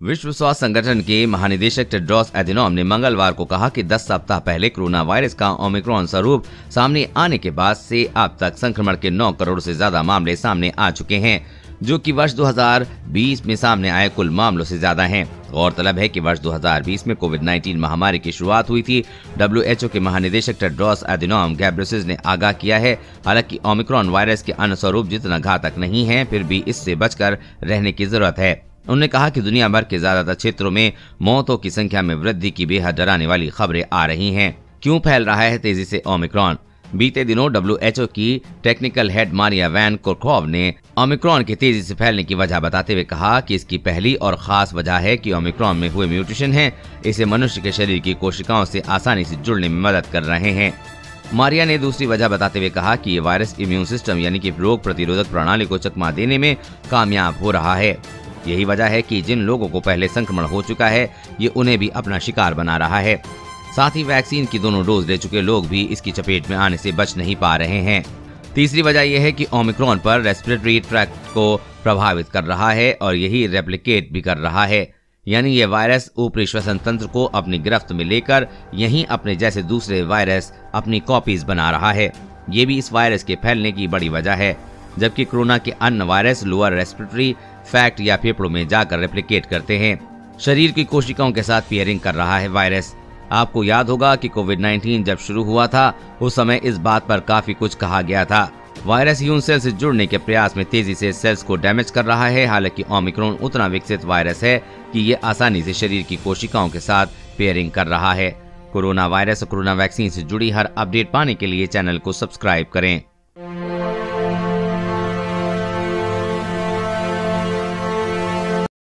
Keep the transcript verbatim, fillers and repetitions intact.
विश्व स्वास्थ्य संगठन के महानिदेशक टेड्रोस एधेनॉम ने मंगलवार को कहा कि दस सप्ताह पहले कोरोना वायरस का ओमिक्रॉन स्वरूप सामने आने के बाद से अब तक संक्रमण के नौ करोड़ से ज्यादा मामले सामने आ चुके हैं, जो कि वर्ष दो हज़ार बीस में सामने आए कुल मामलों से ज्यादा हैं। गौरतलब है कि वर्ष दो हज़ार बीस में कोविड उन्नीस महामारी की शुरुआत हुई थी। डब्ल्यू एच ओ के महानिदेशक टेड्रोस एधेनॉम घेब्रेयेसस ने आगाह किया है, हालांकि ओमिक्रॉन वायरस के अन्य स्वरूप जितना घातक नहीं है, फिर भी इससे बचकर रहने की जरूरत है। उन्होंने कहा कि दुनिया भर के ज्यादातर क्षेत्रों में मौतों की संख्या में वृद्धि की बेहद डराने वाली खबरें आ रही हैं। क्यों फैल रहा है तेजी से ओमिक्रॉन? बीते दिनों डब्ल्यू एच ओ की technical head Maria Van Kerkhove ने ओमिक्रॉन के तेजी से फैलने की वजह बताते हुए कहा कि इसकी पहली और खास वजह है कि ओमिक्रॉन में हुए म्यूटेशन है, इसे मनुष्य के शरीर की कोशिकाओं से आसानी से जुड़ने में मदद कर रहे हैं। मारिया ने दूसरी वजह बताते हुए कहा कि ये वायरस इम्यून सिस्टम यानी कि रोग प्रतिरोधक प्रणाली को चकमा देने में कामयाब हो रहा है। यही वजह है कि जिन लोगों को पहले संक्रमण हो चुका है, ये उन्हें भी अपना शिकार बना रहा है। साथ ही वैक्सीन की दोनों डोज ले चुके लोग भी इसकी चपेट में आने से बच नहीं पा रहे हैं। तीसरी वजह यह है कि ओमिक्रॉन पर रेस्पिरेटरी ट्रैक्ट को प्रभावित कर रहा है और यही रेप्लिकेट भी कर रहा है, यानी ये वायरस ऊपरी श्वसन तंत्र को अपनी गिरफ्त में लेकर यहीं अपने जैसे दूसरे वायरस अपनी कॉपीज बना रहा है। ये भी इस वायरस के फैलने की बड़ी वजह है, जबकि कोरोना के अन्य वायरस लोअर रेस्पिरेटरी फैक्ट या फेफड़ों में जाकर रेप्लिकेट करते हैं। शरीर की कोशिकाओं के साथ पेयरिंग कर रहा है वायरस। आपको याद होगा कि कोविड उन्नीस जब शुरू हुआ था, उस समय इस बात पर काफी कुछ कहा गया था। वायरस ह्यूमन सेल से जुड़ने के प्रयास में तेजी से सेल्स को डैमेज कर रहा है। हालांकि ओमिक्रॉन उतना विकसित वायरस है कि ये आसानी से शरीर की कोशिकाओं के साथ पेयरिंग कर रहा है। कोरोना वायरस और कोरोना वैक्सीन से जुड़ी हर अपडेट पाने के लिए चैनल को सब्सक्राइब करें।